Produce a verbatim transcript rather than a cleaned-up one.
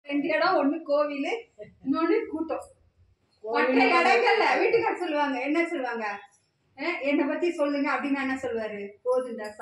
ரெண்டு இடம், ஒண்ணு கோவில், இன்னொன்னு கூட்டம். மற்ற இடங்கள்ல வீட்டுக்காரர் சொல்லுவாங்க, என்ன சொல்லுவாங்க, என்னை பத்தி சொல்லுங்க அப்படின்னா என்ன சொல்லுவாரு, போதுண்டா